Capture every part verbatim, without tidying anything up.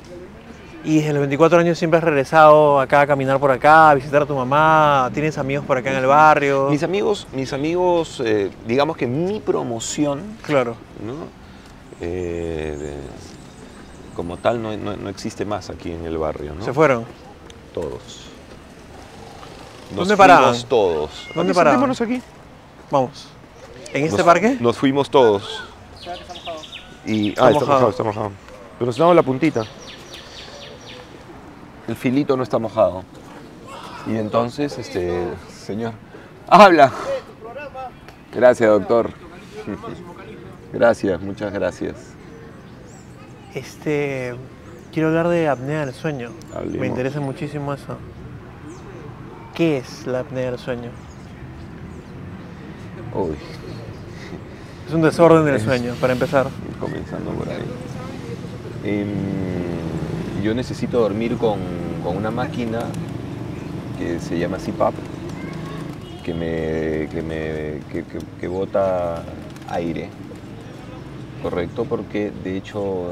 Y desde los veinticuatro años siempre has regresado acá a caminar por acá, a visitar a tu mamá, tienes amigos por acá en el barrio. Mis amigos, mis amigos eh, digamos que mi promoción, Claro. ¿no? Eh, de, como tal no, no, no existe más aquí en el barrio, ¿no? ¿Se fueron? Todos. Nos ¿Dónde fuimos paraban? todos. ¿Dónde Aquí, paraban? sentémonos aquí. Vamos. ¿En este Nos- parque? Nos fuimos todos. Y, Está ah, está mojado. mojado, está mojado. Pero nos damos la puntita. El filito no está mojado. Y entonces, este, señor, ¡habla! Gracias, doctor. Gracias, muchas gracias. Este, quiero hablar de apnea del sueño. Hablemos. Me interesa muchísimo eso. ¿Qué es la apnea del sueño? Uy, Es un desorden del Es- sueño, para empezar. comenzando por ahí. Em, yo necesito dormir con, con una máquina que se llama C PAP, que me, que me que, que- que bota aire, correcto, porque de hecho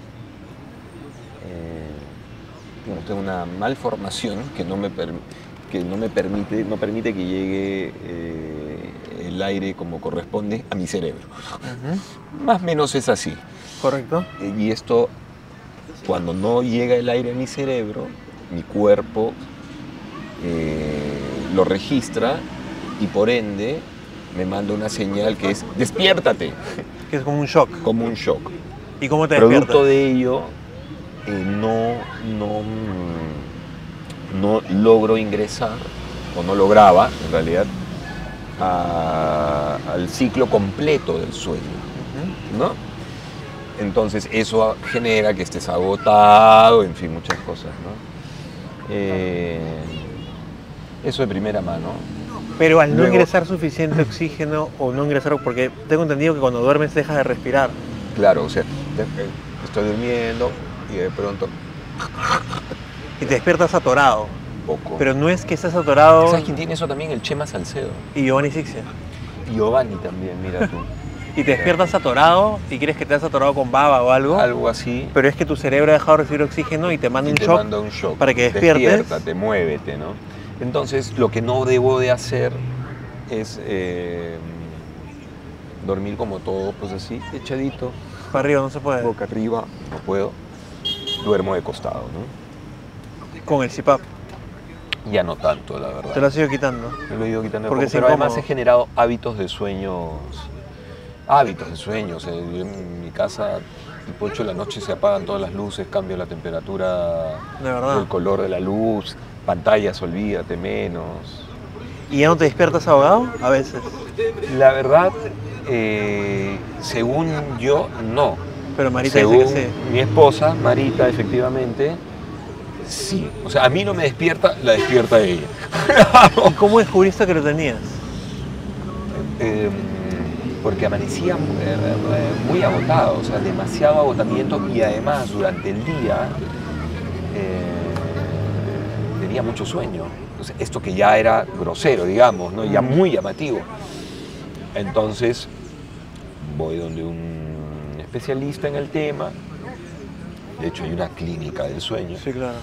eh, bueno, tengo una malformación que no me, per- que no me permite, no permite que llegue eh, el aire como corresponde a mi cerebro. Más o menos es así. ¿Correcto? Y esto, cuando no llega el aire a mi cerebro, mi cuerpo eh, lo registra y por ende me manda una señal que es despiértate, Que es como un shock. como un shock. ¿Y cómo te Producto despiertas? de ello, eh, no, no, mm, no logro ingresar, o no lograba en realidad, a- al ciclo completo del sueño, Ujú. ¿no? Entonces eso genera que estés agotado, en fin, muchas cosas, ¿no? Eh, eso de primera mano. Pero al no Luego- ingresar suficiente oxígeno o no ingresar, porque tengo entendido que cuando duermes dejas de respirar. Claro, o sea, te- eh, estoy durmiendo y de pronto, Y te despiertas atorado. un poco. Pero no es que estás atorado. ¿Sabes quién tiene eso también? El Chema Salcedo. Y Giovanni Sixia. Giovanni también, mira tú. Y te despiertas atorado y crees que te has atorado con baba o algo. Algo así. Pero es que tu cerebro ha dejado de recibir oxígeno y te manda Y un te shock. manda un shock. para que despiertes. Despiértate, muévete, ¿no? Entonces, lo que no debo de hacer es eh, dormir como todo, pues así, echadito, Para arriba no se puede. boca arriba, no puedo. Duermo de costado, ¿no? Con el C PAP. Ya no tanto, la verdad. Te lo has ido quitando. Me lo he ido quitando de Porque poco, es pero además incómodo. he generado hábitos de sueños. Hábitos de sueños. eh, yo en mi casa, tipo ocho de la noche se apagan todas las luces, cambio la temperatura, De verdad. el color de la luz, pantallas, olvídate menos. ¿Y ya no te despiertas ahogado? A veces. La verdad, eh, según yo, no. Pero Marita Según dice que sí. mi esposa, Marita, efectivamente, sí. O sea, a mí no me despierta, la despierta ella. ¿Y cómo descubriste que lo tenías? Eh, porque amanecía eh, eh, muy agotado, o sea, demasiado agotamiento y además durante el día eh, tenía mucho sueño. Entonces, esto que ya era grosero, digamos, ¿no? Ya muy llamativo. Entonces voy donde un especialista en el tema, de hecho hay una clínica del sueño, Sí, claro.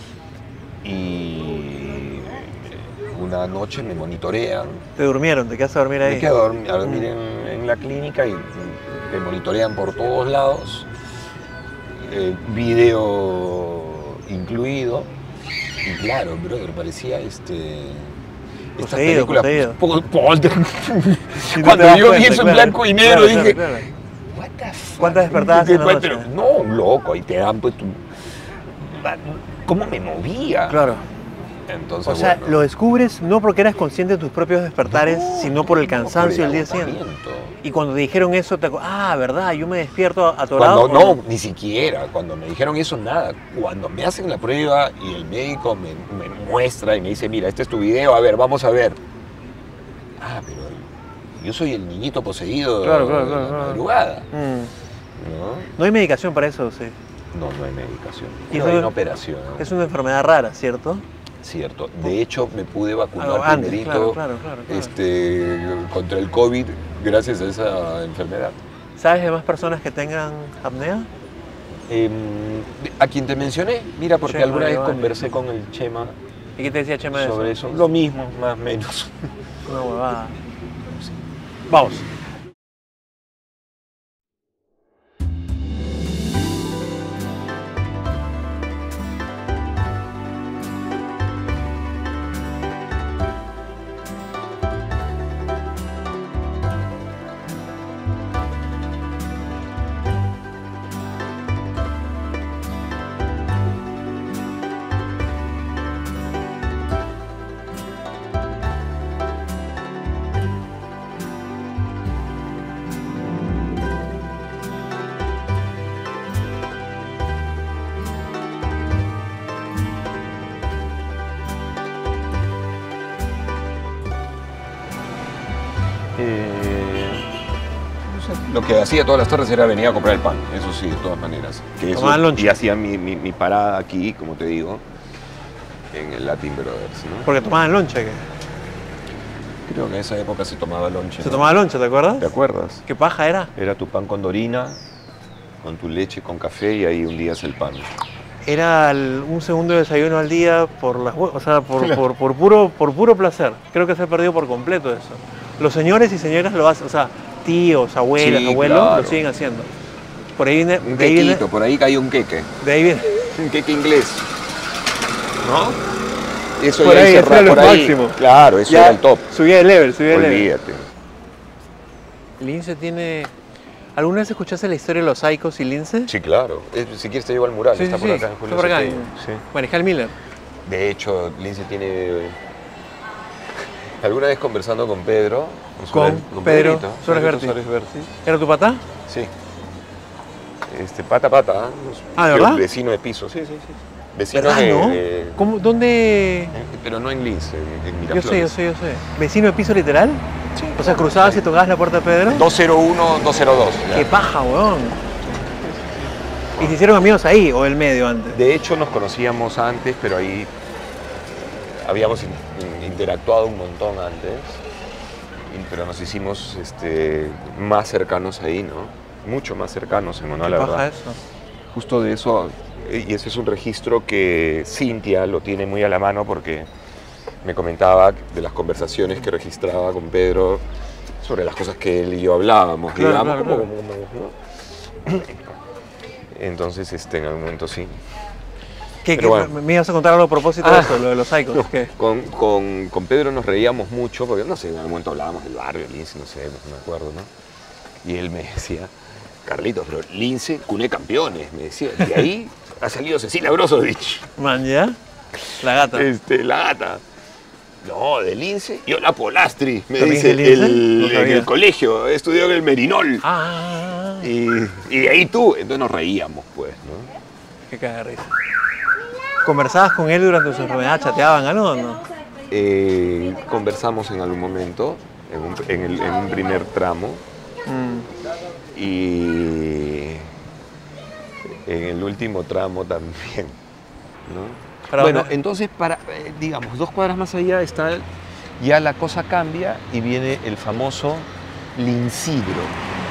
y una noche me monitorean. Te durmieron, te quedaste a dormir ahí. Me quedo a dormir, a dormir en, en la clínica y te monitorean por todos lados, eh, video incluido. Y claro, brother, parecía este. Esta Poseído, película. poseído. Pol- Polter- Y no Cuando te das yo vi cuenta, eso en claro. blanco y negro Claro, dije, claro, claro. what the fuck? ¿Cuántas despertadas en la ¿Qué- noche? pero no, loco, ahí te dan pues tu. ¿Cómo me movía? Claro. Entonces, O sea, bueno, lo descubres no porque eras consciente de tus propios despertares, no, sino por el no, cansancio por del el día siguiente. agotamiento. Y cuando te dijeron eso, te acu- ah, verdad, yo me despierto atorado. Cuando ¿o no, ni siquiera, cuando me dijeron eso, nada. Cuando me hacen la prueba y el médico me, me muestra y me dice, mira, este es tu video, a ver, vamos a ver. Ah, pero yo soy el niñito poseído Claro, claro, de claro, la claro. madrugada, Mm. ¿no? No hay medicación para eso, sí. No, no hay medicación. Y No eso hay es- una operación. Es una enfermedad rara, ¿cierto? Cierto. De hecho, me pude vacunar Ah, antes, primerito claro, claro, claro, claro. Este, contra el COVID gracias a esa enfermedad. ¿Sabes de más personas que tengan apnea? Eh, a quien te mencioné, mira, porque Chema, alguna vez vale. conversé con el Chema ¿Y qué te decía Chema de sobre eso? eso. Lo mismo, más o menos. Una huevada. Vamos. Eh, no sé, lo que hacía todas las tardes era venir a comprar el pan, eso sí, de todas maneras. Que eso, Tomaban lonche. y hacía mi, mi, mi parada aquí, como te digo, en el Latin Brothers, ¿no? Porque tomaban lonche, ¿qué? Creo que en esa época se tomaba lonche. Se ¿no? tomaba lonche, ¿te acuerdas? ¿Te acuerdas? ¿Qué paja era? Era tu pan con dorina, con tu leche, con café y ahí hundías el pan. Era el- un segundo desayuno al día por las hue- o sea, por, por, por puro, por puro placer. Creo que se ha perdido por completo eso. Los señores y señoras lo hacen, o sea, tíos, abuelas, Sí, abuelos, claro. lo siguen haciendo. Por ahí viene, Un de ahí viene, quequito, por ahí cae un queque. de ahí viene. Un queque inglés. ¿No? Eso Por ya ahí, hice eso ra- era lo por ahí. máximo. Claro, eso Ya era el top. Subía de level, subía de level. Olvídate. Lince tiene... ¿Alguna vez escuchaste la historia de los Saicos y Lince? Sí, claro. Eh, Si quieres te llevo al mural, Sí, está sí, por sí, acá en está Julio por acá, Cedeño. en- Sí. Mariscal Miller. De hecho, Lince tiene... Alguna vez conversando con Pedro, Con Suárez- Pedro Pedrito, Suárez Pedrito Vértiz. Suárez Vértiz. ¿Era tu patá? Sí. Este, pata pata. ¿eh? Ah, ¿de Yo, verdad? Vecino de piso, sí, sí, sí. Vecino ¿Verdad, de, no? de- ¿Cómo, ¿Dónde...? Pero no en Lince, en, en Yo Miraflores. sé, yo sé, yo sé. ¿Vecino de piso literal? Sí. O sea, cruzabas y tocabas la puerta de Pedro. dos cero uno, dos cero dos. ya. ¡Qué paja, weón! ¿Y se hicieron amigos ahí o el medio antes? De hecho, nos conocíamos antes, pero ahí habíamos in- in- interactuado un montón antes, y- pero nos hicimos este, más cercanos ahí, ¿no? Mucho más cercanos, en honor a ¿Qué la paja verdad. eso? Justo de eso, y ese es un registro que Cintia lo tiene muy a la mano porque me comentaba de las conversaciones que registraba con Pedro sobre las cosas que él y yo hablábamos, Claro, digamos, claro, como- claro. como- como- ¿no? Entonces, este, en algún momento sí. ¿Qué, Pero qué- bueno. ¿Me ibas a contar algo a propósito Ah. de eso, lo de los Saicos? No, ¿Qué? con, con, con Pedro nos reíamos mucho, porque no sé, en algún momento hablábamos del barrio, Lince, no sé, no me acuerdo, ¿no? Y él me decía, Carlitos, pero Lince, cuné campeones, me decía. De ahí ha salido Cecilia Brozovic, Man, ¿ya? La gata. este, la gata. No, de Lince, y la Polastri, me ¿También dice, es de Lince? el, No en sabía. el colegio, estudió en el Merinol. Ah, Y, y de ahí tú, entonces nos reíamos, pues, ¿no? qué caga de risa. ¿Conversabas con él durante su enfermedad? ¿Chateaban algo o no? Eh, conversamos en algún momento, en un, en el- en un primer tramo, Mm. y en el último tramo también, ¿no? ¿Para Bueno, dónde? entonces, para, eh, digamos, dos cuadras más allá está, ya la cosa cambia y viene el famoso Lincidro.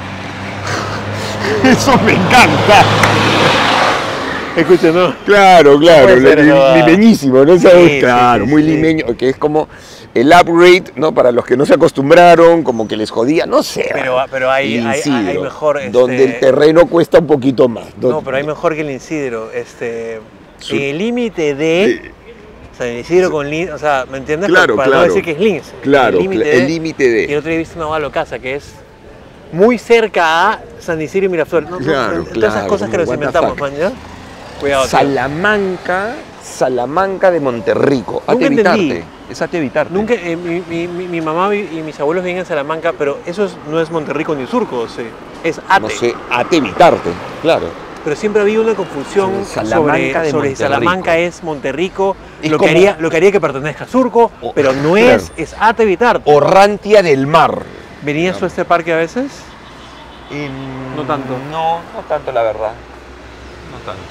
Eso me encanta. Escucha, no. Claro, claro, puede ser, li- no. limeñísimo, ¿no sabes? Sí, sí, Claro, sí, muy sí. limeño, que es como el upgrade, ¿no? Para los que no se acostumbraron, como que les jodía, no sé. Pero- pero hay- hay- Licidro, hay mejor, este- donde el terreno cuesta un poquito más. No, donde- pero hay mejor que el Isidro. Este, Su- en el límite de... O sea, el Isidro con Lince, o sea, ¿me entiendes? Claro, Para claro. no decir que es Lince. Claro, el límite cla- el de- límite Y el de... otro día he visto una bala casa que es muy cerca a San Isidro y Miraflores. No, no, Claro, todas esas claro, cosas que como nos what the inventamos, fuck. man, ¿ya? Cuidado, tío. Salamanca, Salamanca de Monterrico. Ate Nunca entendí. evitarte. Es ate evitarte. Nunca, eh, mi, mi- mi- mi mamá vi- y mis abuelos viven en Salamanca, pero eso es- no es Monterrico ni Surco, sí. Es Ate. No sé, ate evitarte, claro. Pero siempre había una confusión Sí, Salamanca sobre, de sobre si Monterrico. Salamanca es Monterrico, Es lo, que como- haría, lo que haría que pertenezca a Surco, O- pero no claro. es, es Ate Vitarte. Orrantia del Mar. ¿Venías tú a este parque a veces? Em, No tanto. No, no tanto la verdad. No tanto.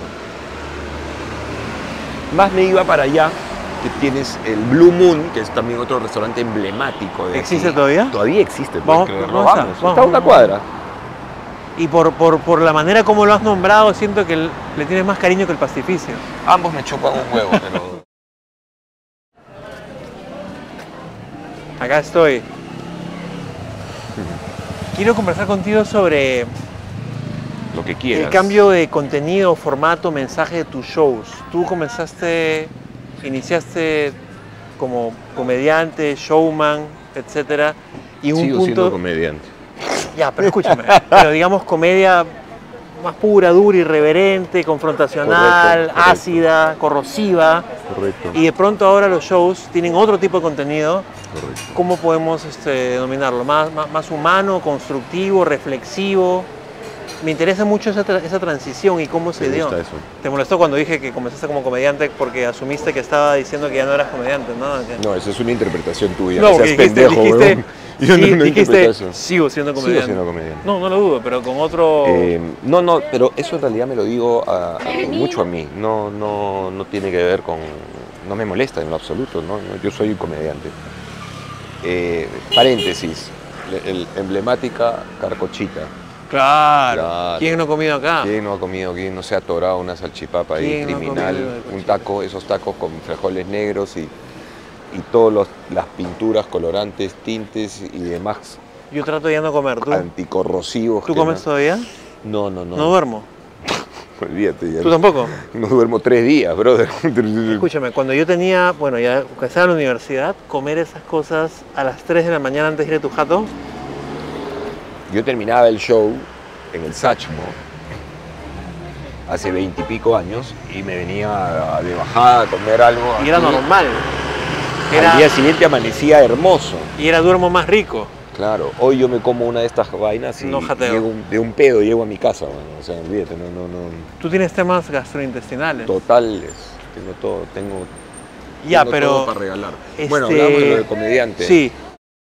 Más me iba para allá, que tienes el Blue Moon, que es también otro restaurante emblemático de ¿Existe aquí. todavía? Todavía existe, puedes Vamos, creerlo. ¿dónde está? Vamos, Vamos, está a una vamos. cuadra. Y por, por, por la manera como lo has nombrado, siento que le tienes más cariño que el pastificio. Ambos me chupan un huevo, pero... Acá estoy. Quiero conversar contigo sobre Lo que quieras. el cambio de contenido, formato, mensaje de tus shows. Tú comenzaste, iniciaste como comediante, showman, etcétera, y un Sigo punto... siendo comediante. Ya, pero escúchame, pero digamos comedia más pura, dura, irreverente, confrontacional, Correcto, correcto. ácida, corrosiva. Correcto. Y de pronto ahora los shows tienen otro tipo de contenido. Correcto. ¿Cómo podemos este, denominarlo? ¿Más, más, más humano, constructivo, reflexivo? Me interesa mucho esa, tra esa transición y cómo se Me dio. gusta eso. ¿Te molestó cuando dije que comenzaste como comediante porque asumiste que estaba diciendo que ya no eras comediante? No, que... No, esa es una interpretación tuya. no No seas porque dijiste, pendejo, dijiste, weón. Yo sí, no, no dijiste, interpreto eso. sigo siendo comediante. Sigo siendo comediante. No, no lo dudo, pero con otro... Eh, no, no, pero eso en realidad me lo digo a, a- mucho a mí. No, no, no tiene que ver con... No me molesta en lo absoluto, ¿no? No, yo soy comediante. Eh, paréntesis. El, el- emblemática carcochita. Claro. Claro. ¿Quién no ha comido acá? ¿Quién no ha comido? ¿Quién no se ha atorado una salchipapa ahí ¿Quién no ha criminal? comido de Un taco, esos tacos con frijoles negros y, y todas las pinturas, colorantes, tintes y demás Yo trato de ya no comer. ¿Tú, anticorrosivos. ¿tú que comes no- todavía? No, no, no. No duermo. Olvídate ya. ¿Tú tampoco? No duermo tres días, brother. Escúchame, cuando yo tenía, bueno, ya cuando estaba en la universidad, comer esas cosas a las tres de la mañana antes de ir a tu jato, Yo terminaba el show en el Sachmo hace veintipico años y me venía de bajada a comer algo. y era aquí. normal. Al Era, día siguiente amanecía hermoso. y era duermo más rico. Claro, hoy yo me como una de estas vainas y No jateo. llego un- de un pedo llego a mi casa, bueno, o sea, olvídate, no, no, no, Tú tienes temas gastrointestinales. totales, tengo todo, tengo, Ya, tengo pero... todo para regalar. este, Bueno, hablamos de lo de comediante. Sí.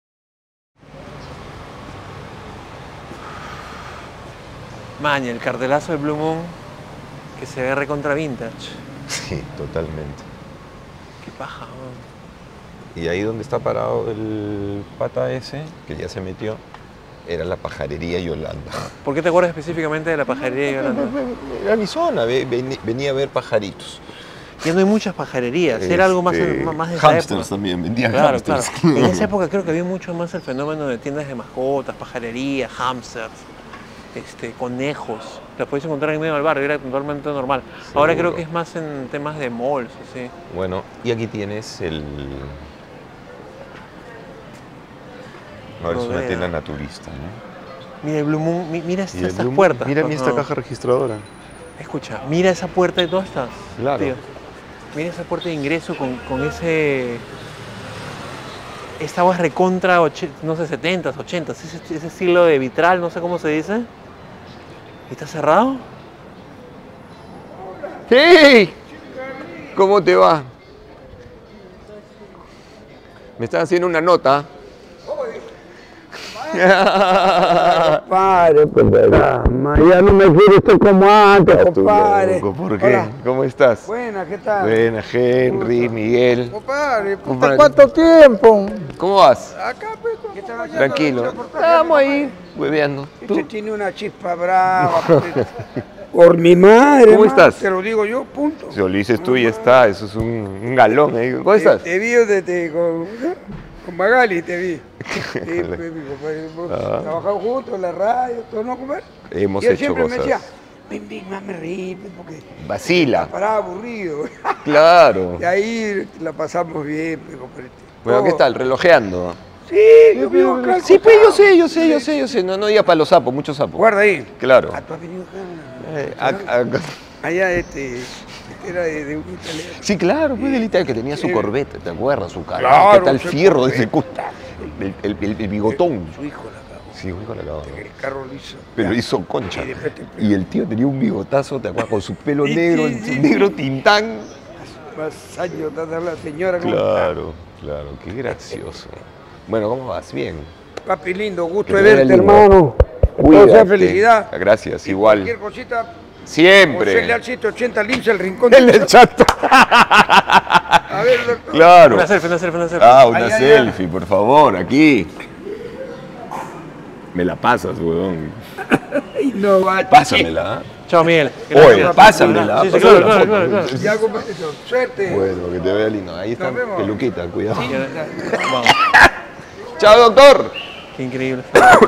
Maña, el cartelazo de Blue Moon que se ve recontra vintage. Sí, totalmente. Qué paja, weón. Y ahí donde está parado el pata ese, que ya se metió, era la pajarería Yolanda. ¿Por qué te acuerdas específicamente de la pajarería de Yolanda? Era mi zona, ve- veni- venía a ver pajaritos. Ya no hay muchas pajarerías, era algo más, Este, en- más de esa hámsters época. también, vendían Claro, claro. hámsters. En esa época creo que había mucho más el fenómeno de tiendas de mascotas, pajarerías, hamsters, este, conejos. Las podéis encontrar en medio del barrio, era totalmente normal. Ahora creo Seguro. que es más en temas de malls, así. Bueno, y aquí tienes el... Ahora es una Bodega. tienda naturista, ¿no? Mira el Blue Moon, mi- mira Y estas, el estas Blue Moon, puertas. Mira por esta favor. caja registradora. Escucha, mira esa puerta de todas estas. Claro. tío. Mira esa puerta de ingreso con, con ese... Esta agua es recontra, och- no sé, setentas, ochentas, ese, ese estilo de vitral, no sé cómo se dice. ¿Está cerrado? ¡Hey! ¿Cómo te va? Me están haciendo una nota. Compadre, pues drama. Ya no me quiere usted como antes, Tú, compadre. loco, ¿por qué? Hola. ¿Cómo estás? Buena, ¿qué tal? Buena, Henry, Miguel. Compadre, puta, Compadre. ¿cuánto tiempo? ¿Cómo vas? Acá, pues, acompañando Tranquilo. el reportaje. Estamos ahí, hueveando. Usted ¿Tú? tiene una chispa brava. pues. Por mi madre. ¿Cómo ma, estás? Te lo digo yo, punto. Si lo dices tú y ya está, eso es un, un galón. ¿eh? ¿Cómo Te, estás? te vi desde con, con Magali, te vi. Sí, pues, mi compadre. hemos Ah. Trabajado juntos en la radio, todo, ¿no, comer? Hemos y él hecho siempre cosas. me decía, ven, ven, más me reí, pues, porque Vacila. paraba aburrido. Claro. Y ahí la pasamos bien, pues, compadre. Bueno, ¿qué Todo. tal? Relojeando. Sí, yo vivo acá. al Sí, pues yo costado. sé, yo sé, yo sé, yo sé. No, no diga para los sapos, muchos sapos. Guarda ahí. Claro. Ah, tú has venido acá. Eh, a- a- Allá, este, era de, de un italiano. Sí, claro, pues el italiano que tenía su corbeta, ¿te acuerdas? Su cara, Claro, ¿qué tal su fierro de ese corbeta. el, el, el- el bigotón? Su hijo la cagó. Sí, hijo la cagó. El carro lo hizo. Pero Ya. hizo concha. Y después te- Y el tío tenía un bigotazo, ¿te acuerdas? Con su pelo Y- negro, y- su y- negro tintán. Más años de la señora. ¿cómo Claro, claro, qué gracioso. Bueno, ¿cómo vas? Bien. está? Papi lindo, gusto Que de te vaya verte, lindo. hermano. Todo sea felicidad. Gracias, Y igual. Cualquier cosita, José Siempre. Leal ciento ochenta Lince, el rincón En del el chato. A ver, doctor. Claro. Una selfie, una selfie, una selfie. Ah, una Ay, ay, selfie, por favor, aquí. Me la pasas, weón. No, va, Pásamela. ¿eh? Chao, Miguel. Oye, Gracias. pásamela. Sí, sí, pásame claro, la claro, foto. claro, claro. Ya, compadre, suerte. Bueno, que te vea lindo. Ahí está, Nos vemos. peluquita, cuidado. Vamos. ¡Chao, doctor! Qué increíble.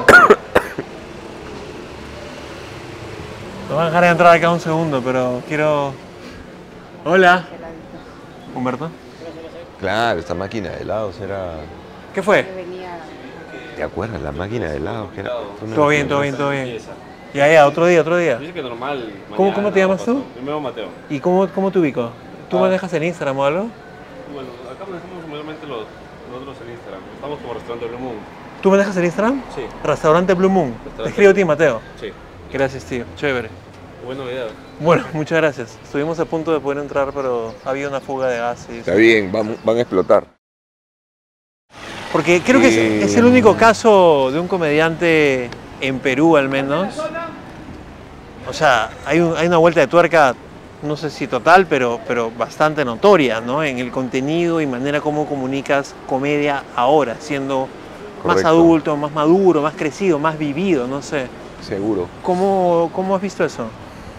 Me van a dejar entrar acá un segundo, pero quiero... Hola. Humberto. Claro, esta máquina de helados era... ¿Qué fue? ¿Te acuerdas? La máquina de helados que era... Todo bien, todo bien, todo bien. Ya, ya, otro día, otro día. Dice que normal. ¿Cómo, cómo te llamas tú? Primero Mateo. ¿Y cómo, cómo te ubico? ¿Tú Ah. manejas en Instagram o algo? Bueno, acá manejamos mayormente los, nosotros en Instagram. Estamos como restaurante Blue Moon. ¿Tú manejas en Instagram? Sí. Restaurante Blue Moon. Te Restaurante escribo a ti, Mateo. Sí. Gracias, tío. Chévere. Buena idea. Bueno, muchas gracias. Estuvimos a punto de poder entrar, pero había una fuga de gas. Y... Está bien, van, van a explotar. Porque creo que Eh, es, es el único caso de un comediante en Perú, al menos. O sea, hay, un- hay una vuelta de tuerca, no sé si total, pero, pero bastante notoria, ¿no? En el contenido y manera como comunicas comedia ahora, siendo más Correcto. adulto, más maduro, más crecido, más vivido, no sé. Seguro. ¿Cómo, cómo has visto eso?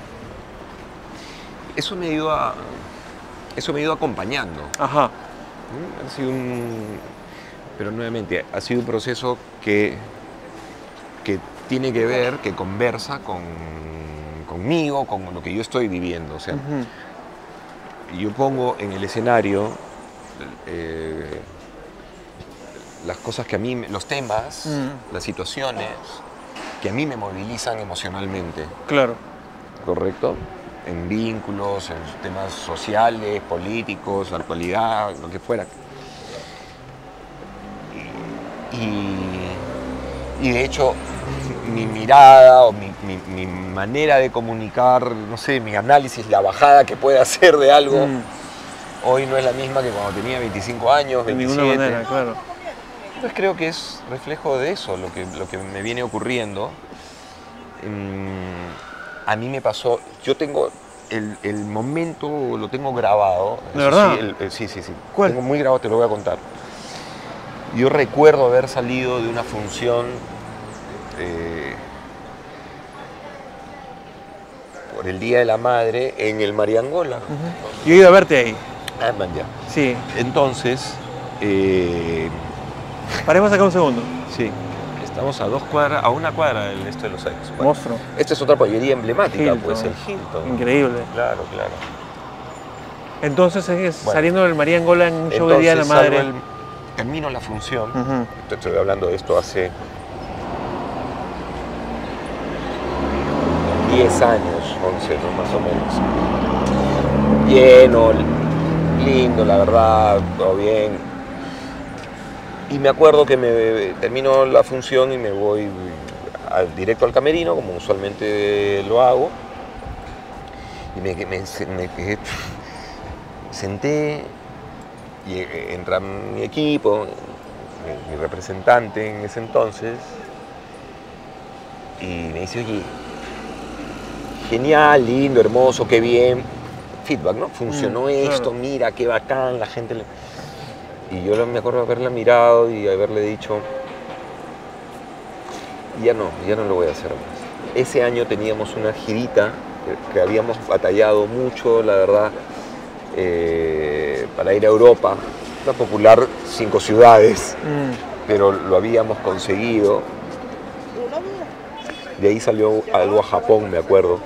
Eso me ha ido a... Eso me ha ido acompañando. Ajá. ¿Mm? Ha sido un... Pero nuevamente, ha sido un proceso que, que tiene que ver, que conversa con, conmigo, con lo que yo estoy viviendo. O sea, Ujú. yo pongo en el escenario eh, las cosas que a mí, me- los temas, Mm. las situaciones que a mí me movilizan emocionalmente, Claro. ¿correcto? En vínculos, en temas sociales, políticos, actualidad, lo que fuera. Y, y de hecho, mi mirada o mi, mi- mi manera de comunicar, no sé, mi análisis, la bajada que puede hacer de algo, Mm, hoy no es la misma que cuando tenía veinticinco años, de veintisiete. ninguna manera, claro. Entonces creo que es reflejo de eso, lo que, lo que me viene ocurriendo. Mm, a mí me pasó, yo tengo el, el momento, lo tengo grabado. ¿De eso verdad? Sí, el- el- sí, sí, sí. ¿Cuál? Tengo muy grabado, te lo voy a contar. Yo recuerdo haber salido de una función eh, por el Día de la Madre en el Mariangola. Ujú. Yo he ido a verte ahí. Ah, man, ya. Sí. Entonces, eh, Paremos acá un segundo. sí, estamos a dos cuadras, a una cuadra del esto de los años. Monstruo. Esta es otra pollería emblemática, Hilton. pues el Hilton. Increíble. Claro, claro. Entonces es Bueno. saliendo del María Angola en un show de Día de la Entonces, salgo Madre. el- termino la función. Ujú. Te estoy hablando de esto hace diez años, once, ¿no? Más o menos. Lleno, lindo, la verdad, todo bien. Y me acuerdo que me termino la función y me voy al, directo al camerino, como usualmente lo hago. Y me, me, me quedé, senté y eh, entra mi equipo, mi, mi representante en ese entonces, y me dice, oye, genial, lindo, hermoso, qué bien. Feedback, ¿no? Funcionó Mm, esto, claro. mira, qué bacán, la gente... le- Y yo me acuerdo de haberla mirado y haberle dicho, ya no, ya no lo voy a hacer más. Ese año teníamos una girita que, que habíamos batallado mucho, la verdad, eh, para ir a Europa, una popular cinco ciudades, Mm. pero lo habíamos conseguido. De ahí salió algo a Japón, me acuerdo.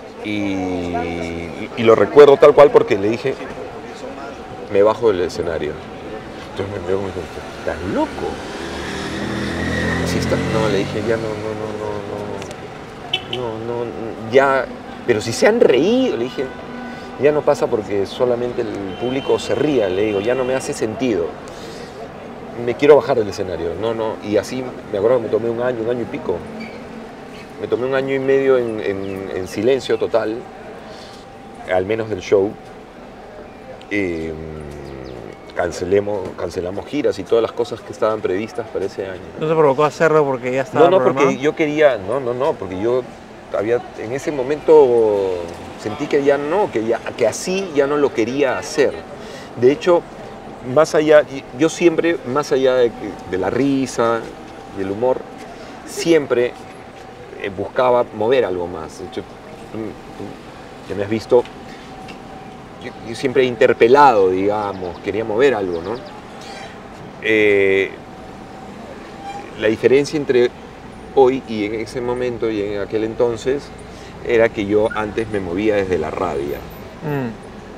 Y, y lo recuerdo tal cual porque le dije, me bajo del escenario. Entonces me veo y me dijo, ¿estás loco? Sí, está. No, le dije, ya no, no, no, no, no, no, no, ya, pero si se han reído, le dije, ya no pasa porque solamente el público se ría, le digo, ya no me hace sentido. Me quiero bajar del escenario, no, no, y así me acuerdo que me tomé un año, un año y pico. Me tomé un año y medio en, en- en silencio total, al menos del show. Eh, cancelemos, cancelamos giras y todas las cosas que estaban previstas para ese año. ¿No te provocó hacerlo porque ya estaba No, no, programado? porque yo quería, no, no, no, porque yo había, en ese momento sentí que ya no, que, ya, que así ya no lo quería hacer. De hecho, más allá, yo siempre, más allá de, de la risa y el humor, siempre eh, buscaba mover algo más. Yo, tú, tú, que me has visto, yo, yo siempre he interpelado, digamos, quería mover algo, ¿no? Eh, la diferencia entre hoy y en ese momento y en aquel entonces era que yo antes me movía desde la rabia. Mm.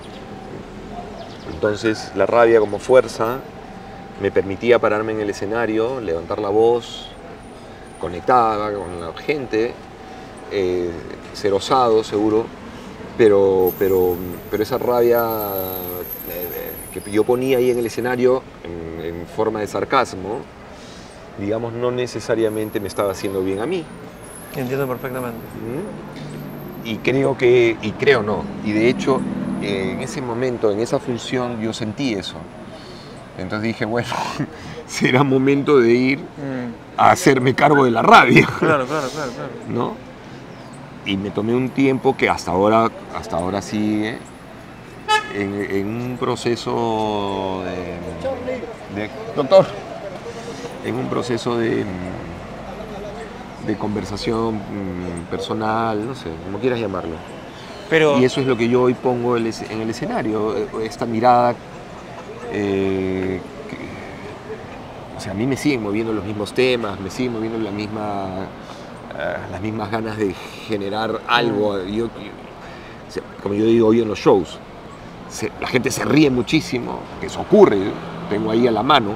Entonces la rabia como fuerza me permitía pararme en el escenario, levantar la voz, conectaba con la gente, eh, ser osado seguro, pero, pero, pero esa rabia eh, que yo ponía ahí en el escenario en, en forma de sarcasmo, digamos, no necesariamente me estaba haciendo bien a mí. Entiendo perfectamente. ¿Mm? Y creo que, y creo no, y de hecho eh, en ese momento, en esa función yo sentí eso. Entonces dije, bueno, será momento de ir Mm. a hacerme cargo de la rabia. Claro, claro, claro, claro. ¿No? Y me tomé un tiempo que hasta ahora, hasta ahora sigue en, en un proceso de, de... Doctor. En un proceso de, de conversación personal, no sé, como quieras llamarlo. Pero, Y eso es lo que yo hoy pongo en el escenario, esta mirada... Eh, que, o sea, a mí me siguen moviendo los mismos temas, me siguen moviendo la misma, uh, las mismas ganas de generar algo. Yo, yo, o sea, como yo digo hoy en los shows, se, la gente se ríe muchísimo, que eso ocurre, tengo ahí a la mano,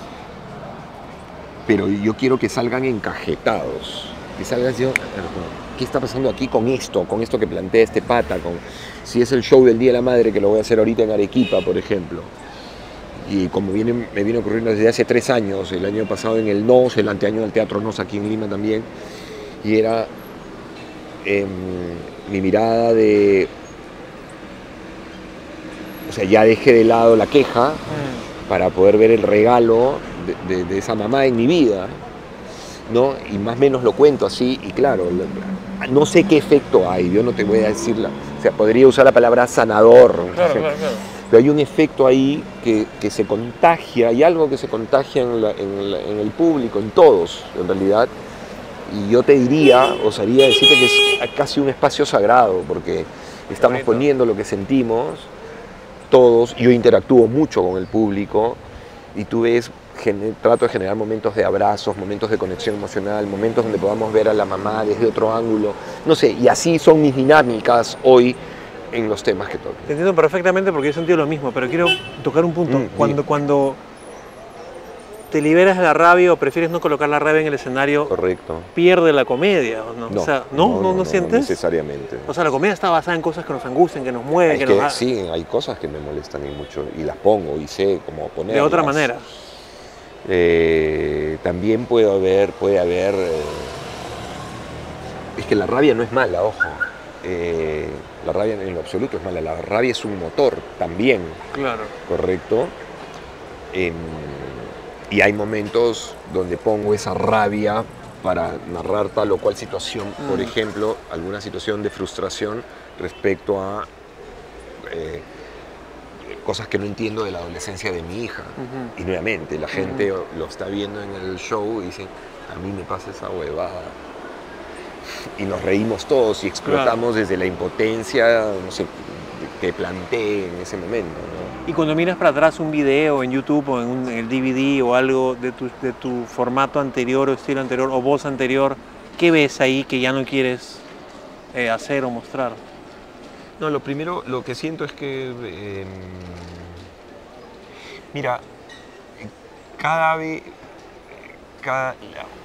pero yo quiero que salgan encajetados, que salgan diciendo, ¿qué está pasando aquí con esto? Con esto que plantea este pata, con, si es el show del Día de la Madre que lo voy a hacer ahorita en Arequipa, por ejemplo. Y como viene, me viene ocurriendo desde hace tres años, el año pasado en el N O S, el anteaño del Teatro N O S aquí en Lima también, y era eh, mi mirada de, o sea, ya dejé de lado la queja mm. para poder ver el regalo de, de, de esa mamá en mi vida, ¿no? Y más o menos lo cuento así, y claro, no sé qué efecto hay, yo no te voy a decir, la, o sea, podría usar la palabra sanador, Claro, claro, claro. pero hay un efecto ahí que, que se contagia, hay algo que se contagia en, la, en, la, en el público, en todos, en realidad. Y yo te diría, osaría decirte que es casi un espacio sagrado, porque estamos Bonito. poniendo lo que sentimos, todos. Yo interactúo mucho con el público y tú ves, gener, trato de generar momentos de abrazos, momentos de conexión emocional, momentos donde podamos ver a la mamá desde otro ángulo. No sé, y así son mis dinámicas hoy en los temas que toco. Te entiendo perfectamente porque yo he sentido lo mismo, pero quiero tocar un punto. Mm, cuando, sí. cuando te liberas de la rabia o prefieres no colocar la rabia en el escenario, Correcto. pierde la comedia, ¿o no? No, O sea, ¿no? ¿No, no, no sientes? necesariamente. O sea, la comedia está basada en cosas que nos angustian, que nos mueven, Es que, que nos... sí, hay cosas que me molestan y mucho y las pongo y sé cómo ponerlas. De otra manera. Eh, también puede haber, puede haber... Eh, es que la rabia no es mala, ojo. Eh, la rabia en lo absoluto es mala. La rabia es un motor también, Claro. ¿correcto? Eh, y hay momentos donde pongo esa rabia para narrar tal o cual situación, mm. por ejemplo, alguna situación de frustración respecto a eh, cosas que no entiendo de la adolescencia de mi hija. Uh-huh. Y nuevamente, la gente uh-huh. lo está viendo en el show y dice, a mí me pasa esa huevada. Y nos reímos todos y explotamos claro. desde la impotencia, no sé, que planteé en ese momento, ¿no? Y cuando miras para atrás un video en YouTube o en, un, en el D V D o algo de tu, de tu formato anterior o estilo anterior o voz anterior, ¿qué ves ahí que ya no quieres eh, hacer o mostrar? No, lo primero, lo que siento es que, eh, mira, cada vez, cada...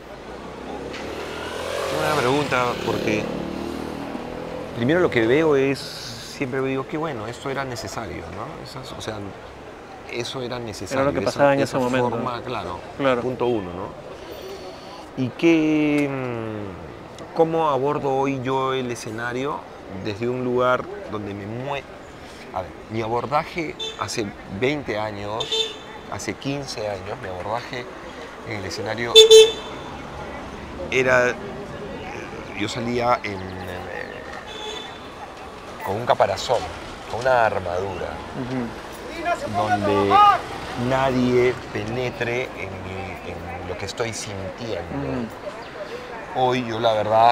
Una pregunta, porque primero lo que veo es, siempre digo que bueno, esto era necesario, ¿no? Esas, o sea, eso era necesario. Era lo que pasaba esa, en ese esa momento. Forma, claro, claro, punto uno, ¿no? Y que, ¿cómo abordo hoy yo el escenario desde un lugar donde me mueve? A ver, mi abordaje hace veinte años, hace quince años, mi abordaje en el escenario era... Yo salía en, en, con un caparazón, con una armadura, uh-huh. donde nadie penetre en, mi, en lo que estoy sintiendo. Uh-huh. hoy yo la verdad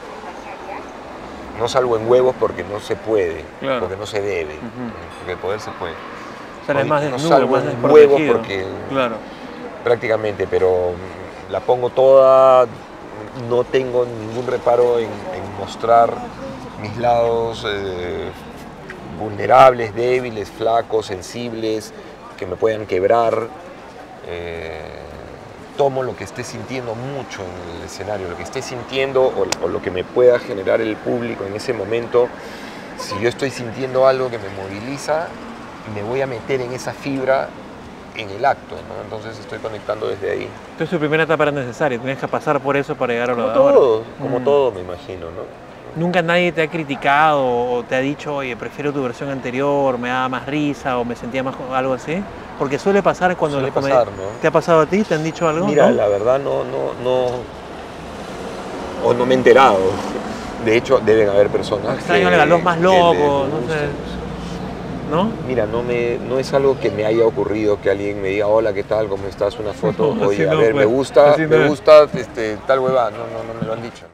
no salgo en huevos porque no se puede, Claro. porque no se debe, Ujú. porque el poder se puede. Sales Hoy más no desnudo, salgo más en desprotegido. huevos porque Claro. prácticamente, pero mm, la pongo toda, no tengo ningún reparo en, en mostrar mis lados eh, vulnerables, débiles, flacos, sensibles, que me puedan quebrar. Eh, tomo lo que esté sintiendo mucho en el escenario, lo que esté sintiendo o, o lo que me pueda generar el público en ese momento. Si yo estoy sintiendo algo que me moviliza, me voy a meter en esa fibra en el acto, ¿no? Entonces estoy conectando desde ahí. Entonces tu primera etapa era necesaria, tenías que pasar por eso para llegar a lo Como de ahora. todo, como Mm. todo me imagino, ¿no? Nunca nadie te ha criticado o te ha dicho, oye, prefiero tu versión anterior, me daba más risa o me sentía más algo así. Porque suele pasar cuando Suele los come- pasar, ¿no? ¿Te ha pasado a ti? ¿Te han dicho algo? Mira, ¿No? la verdad no, no, no, o no me he enterado. De hecho, deben haber personas Extraño que, a los más que les locos, no guste. sé. ¿No? Mira, no, me, no es algo que me haya ocurrido que alguien me diga, hola, ¿qué tal? ¿Cómo estás? Una foto. No, Oye, así a no, ver, pues. me gusta, Así no me es. gusta este, tal hueva. No, no, no me lo han dicho.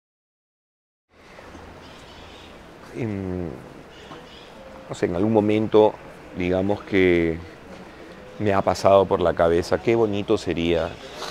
En, no sé, en algún momento, digamos que me ha pasado por la cabeza, qué bonito sería,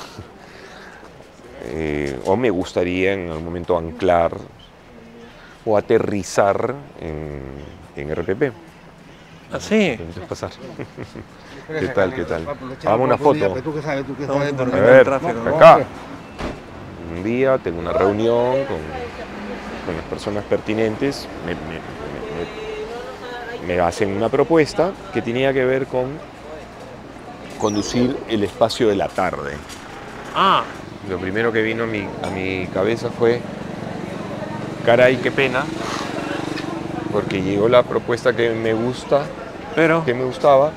eh, o me gustaría en algún momento anclar o aterrizar en, en R P P. Así. ¿Puedes pasar? ¿Qué tal, qué tal? Hagamos una Oportunidad, foto. pero tú qué sabes, tú qué Vamos sabes. a pero- terminar A el ver, tráfico, ¿no? acá. Un día tengo una reunión con, con las personas pertinentes, me, me- me- me- me hacen una propuesta que tenía que ver con conducir el espacio de la tarde. Ah, Lo primero que vino a mi, a mi cabeza fue, caray, qué pena, porque llegó la propuesta que me gusta, pero... que me gustaba.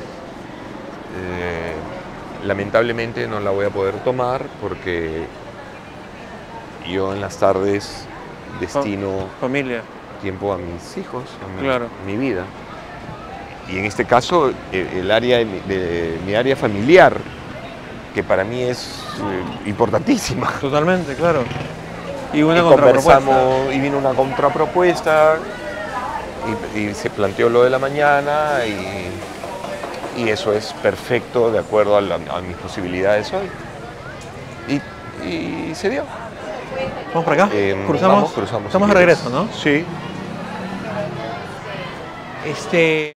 Eh, lamentablemente no la voy a poder tomar porque yo en las tardes destino Familia. tiempo a mis hijos, a mi, Claro. mi vida. Y en este caso, el, el área de mi, de mi área familiar, que para mí es eh, importantísima. Totalmente, claro. Y una Y contrapropuesta. conversamos y vino una contrapropuesta y, y se planteó lo de la mañana y, y eso es perfecto de acuerdo a, la- a mis posibilidades hoy. Y, y se dio. Vamos por acá. Eh, Cruzamos. vamos, cruzamos, Estamos si de quieres. regreso, ¿no? Sí. Este.